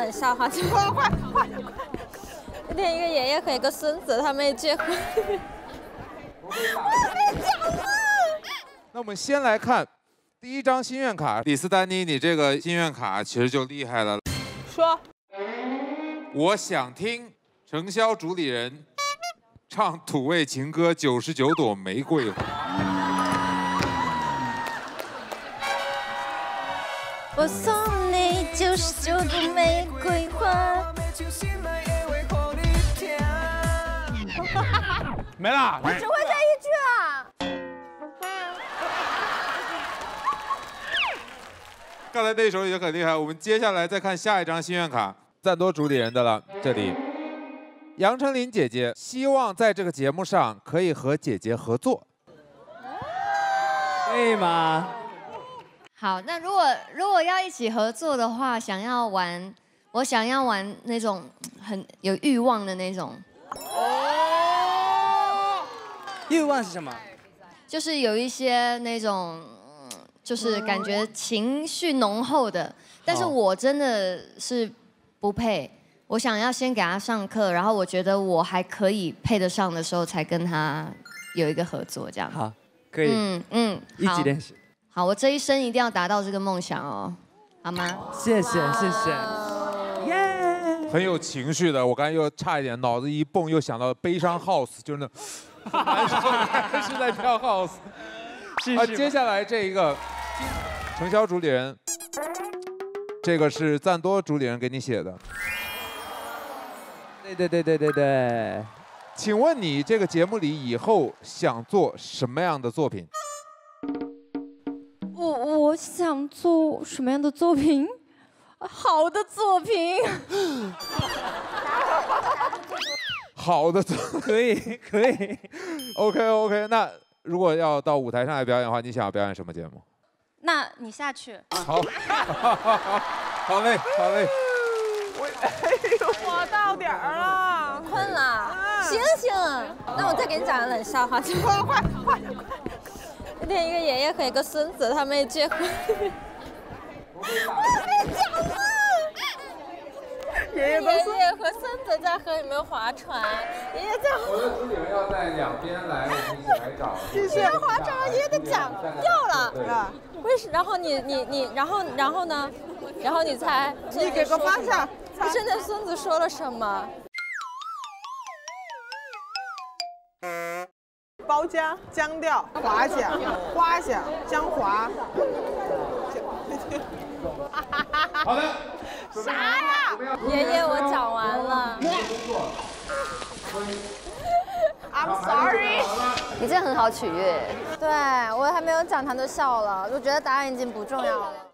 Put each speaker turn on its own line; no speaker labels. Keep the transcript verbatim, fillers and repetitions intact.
冷笑话，快快快！那天一个爷爷和一个孙子，他没结婚。我没讲了。
那我们先来看第一张心愿卡，李斯丹妮，你这个心愿卡其实就厉害了。
说，
我想听程潇主理人唱土味情歌《九十九朵玫瑰花》。
我送你九十九朵玫瑰花。
没了，
我只会这一句啊。
刚才那首也很厉害，我们接下来再看下一张心愿卡，赞多主理人的了。这里，杨丞琳姐姐希望在这个节目上可以和姐姐合作，
可以吗？
好，那如果如果要一起合作的话，想要玩，我想要玩那种很有欲望的那种。
哦，欲望是什么？
就是有一些那种。就是感觉情绪浓厚的，但是我真的是不配。我想要先给他上课，然后我觉得我还可以配得上的时候，才跟他有一个合作，这样。
好，可以。
嗯嗯，
一起练习。
好，我这一生一定要达到这个梦想哦，好吗？
谢谢谢谢。耶！
很有情绪的，我刚才又差一点脑子一蹦，又想到悲伤 house， 就是那难受还是在跳 house。啊，接下来这一个。程潇主理人，这个是赞多主理人给你写的。
对对对对对对。
请问你这个节目里以后想做什么样的作品？
我我想做什么样的作品？好的作品。
好的作品，
可以可以。
OK OK， 那如果要到舞台上来表演的话，你想要表演什么节目？
那你下去。
好，好嘞，好嘞。
我哎呦，我到点儿了，
困了，醒醒！那我再给你讲个冷笑话，快快快！那天一个爷爷和一个孙子，他没结婚。我没讲了。
爷爷
爷爷和孙子在河里面划船，爷爷在。
我的主理人要在两边来，我们一起来找。
爷爷划船，爷爷的桨掉了。为什？然后你你你，然后然后呢？然后你猜？
你给个方向。
不是那孙子说了什么？
包浆、浆掉、滑翔、花响、浆滑。
好的。
啥呀？
爷爷，我讲完了。
I'm sorry。
你这很好取悦。
对，我还没有讲，他就笑了。我觉得答案已经不重要了。